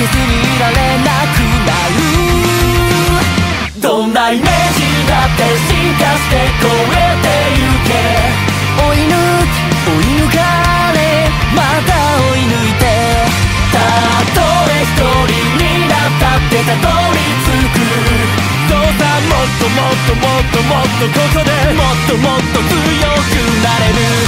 けずにいられなくなる。どんなイメージだって進化して超えてゆけ。追い抜き追い抜かれまた追い抜いて、たとえ一人になったってたどり着く。そうさ、もっともっともっともっとここでもっともっと強くなれる。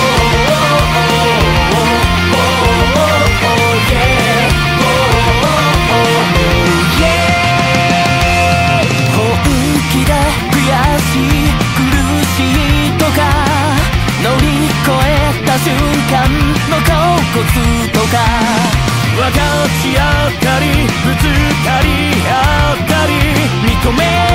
本気で悔しい苦しいとか乗り越えた瞬間の恍惚とか、分かち合ったりぶつかり合ったり認め